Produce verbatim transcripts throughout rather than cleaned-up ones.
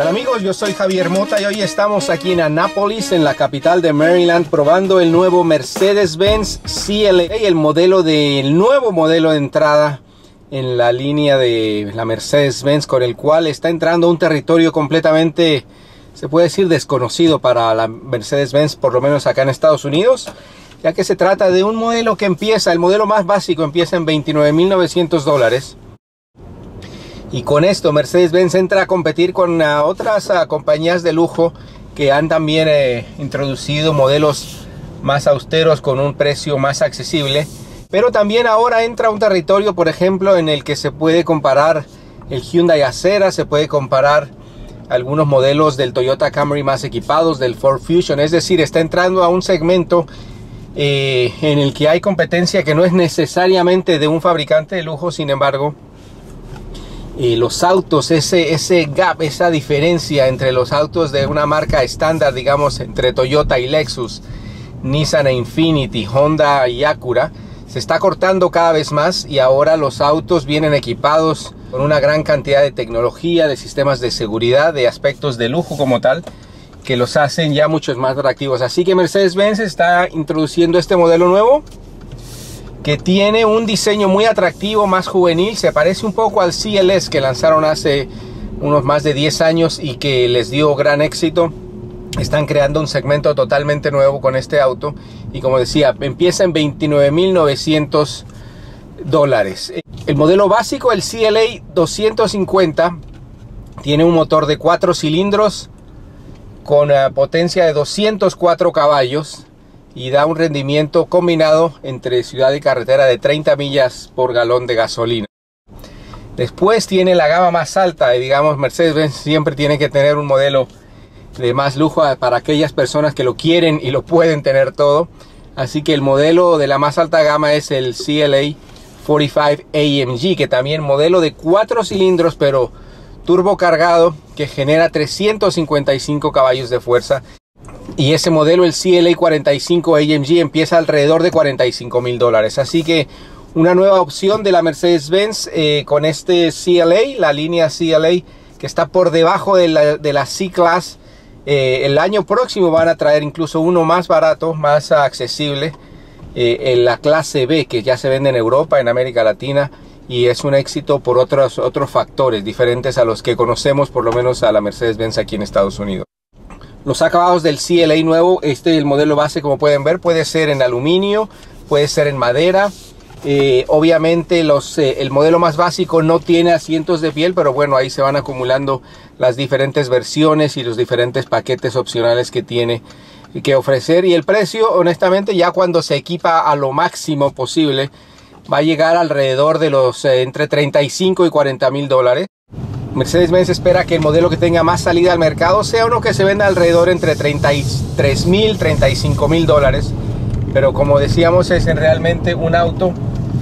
Hola amigos, yo soy Javier Mota y hoy estamos aquí en Annapolis, en la capital de Maryland, probando el nuevo Mercedes-Benz C L A, el modelo del nuevo modelo de entrada en la línea de la Mercedes-Benz, con el cual está entrando a un territorio completamente, se puede decir, desconocido para la Mercedes-Benz, por lo menos acá en Estados Unidos, ya que se trata de un modelo que empieza, el modelo más básico empieza en veintinueve mil novecientos dólares. Y con esto Mercedes-Benz entra a competir con uh, otras uh, compañías de lujo que han también eh, introducido modelos más austeros con un precio más accesible. Pero también ahora entra a un territorio, por ejemplo, en el que se puede comparar el Hyundai Acera, se puede comparar algunos modelos del Toyota Camry más equipados, del Ford Fusion. Es decir, está entrando a un segmento eh, en el que hay competencia que no es necesariamente de un fabricante de lujo, sin embargo, y los autos, ese, ese gap, esa diferencia entre los autos de una marca estándar, digamos, entre Toyota y Lexus, Nissan e Infiniti, Honda y Acura, se está cortando cada vez más, y ahora los autos vienen equipados con una gran cantidad de tecnología, de sistemas de seguridad, de aspectos de lujo como tal, que los hacen ya muchos más atractivos. Así que Mercedes-Benz está introduciendo este modelo nuevo, que tiene un diseño muy atractivo, más juvenil. Se parece un poco al C L S que lanzaron hace unos más de diez años y que les dio gran éxito. Están creando un segmento totalmente nuevo con este auto, y como decía, empieza en veintinueve mil novecientos dólares. El modelo básico, el C L A doscientos cincuenta, tiene un motor de cuatro cilindros con uh, potencia de doscientos cuatro caballos, y da un rendimiento combinado entre ciudad y carretera de treinta millas por galón de gasolina. Después tiene la gama más alta, y digamos, Mercedes-Benz siempre tiene que tener un modelo de más lujo para aquellas personas que lo quieren y lo pueden tener todo. Así que el modelo de la más alta gama es el C L A cuarenta y cinco A M G, que también modelo de cuatro cilindros pero turbo cargado, que genera trescientos cincuenta y cinco caballos de fuerza. Y ese modelo, el C L A cuarenta y cinco A M G, empieza alrededor de cuarenta y cinco mil dólares. Así que una nueva opción de la Mercedes-Benz eh, con este C L A, la línea C L A, que está por debajo de la, de la C-Class. Eh, el año próximo van a traer incluso uno más barato, más accesible, eh, en la clase B, que ya se vende en Europa, en América Latina, y es un éxito por otros, otros factores diferentes a los que conocemos, por lo menos a la Mercedes-Benz aquí en Estados Unidos. Los acabados del C L A nuevo, este el modelo base, como pueden ver, puede ser en aluminio, puede ser en madera. Eh, obviamente los, eh, el modelo más básico no tiene asientos de piel, pero bueno, ahí se van acumulando las diferentes versiones y los diferentes paquetes opcionales que tiene que ofrecer. Y el precio, honestamente, ya cuando se equipa a lo máximo posible, va a llegar alrededor de los eh, entre treinta y cinco y cuarenta mil dólares. Mercedes-Benz espera que el modelo que tenga más salida al mercado sea uno que se venda alrededor entre treinta y tres mil, treinta y cinco mil dólares. Pero como decíamos, es realmente un auto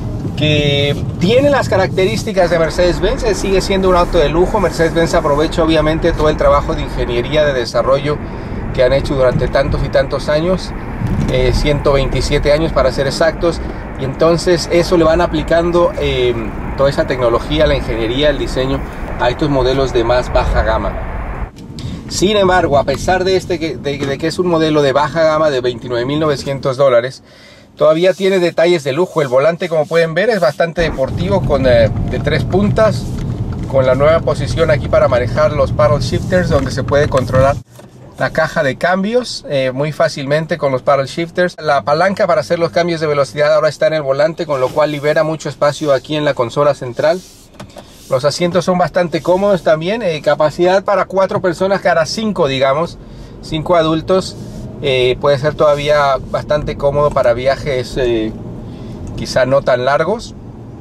que tiene las características de Mercedes-Benz. Sigue siendo un auto de lujo. Mercedes-Benz aprovecha obviamente todo el trabajo de ingeniería, de desarrollo que han hecho durante tantos y tantos años, eh, ciento veintisiete años para ser exactos. Y entonces eso le van aplicando eh, toda esa tecnología, la ingeniería, el diseño a estos modelos de más baja gama. Sin embargo, a pesar de, este, de, de que es un modelo de baja gama de veintinueve mil novecientos dólares, todavía tiene detalles de lujo. El volante, como pueden ver, es bastante deportivo, con eh, de tres puntas, con la nueva posición aquí para manejar los paddle shifters, donde se puede controlar la caja de cambios eh, muy fácilmente con los paddle shifters. La palanca para hacer los cambios de velocidad ahora está en el volante, con lo cual libera mucho espacio aquí en la consola central. Los asientos son bastante cómodos también, eh, capacidad para cuatro personas, cada cinco, digamos, cinco adultos. Eh, puede ser todavía bastante cómodo para viajes eh, quizá no tan largos.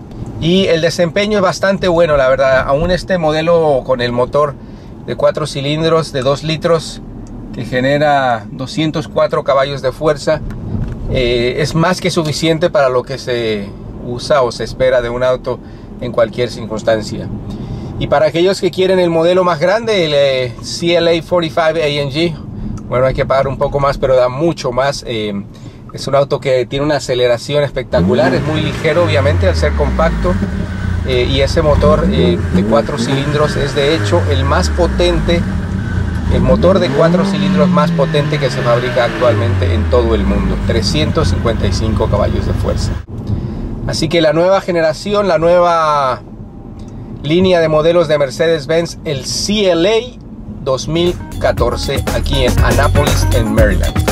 Y el desempeño es bastante bueno, la verdad. Aún este modelo con el motor de cuatro cilindros de dos litros, que genera doscientos cuatro caballos de fuerza, eh, es más que suficiente para lo que se usa o se espera de un auto en cualquier circunstancia. Y para aquellos que quieren el modelo más grande, el eh, C L A cuarenta y cinco A M G, bueno, hay que pagar un poco más, pero da mucho más. Eh, es un auto que tiene una aceleración espectacular, es muy ligero obviamente al ser compacto, eh, y ese motor eh, de cuatro cilindros es de hecho el más potente el motor de cuatro cilindros más potente que se fabrica actualmente en todo el mundo, trescientos cincuenta y cinco caballos de fuerza. Así que la nueva generación, la nueva línea de modelos de Mercedes-Benz, el C L A dos mil catorce, aquí en Annapolis, en Maryland.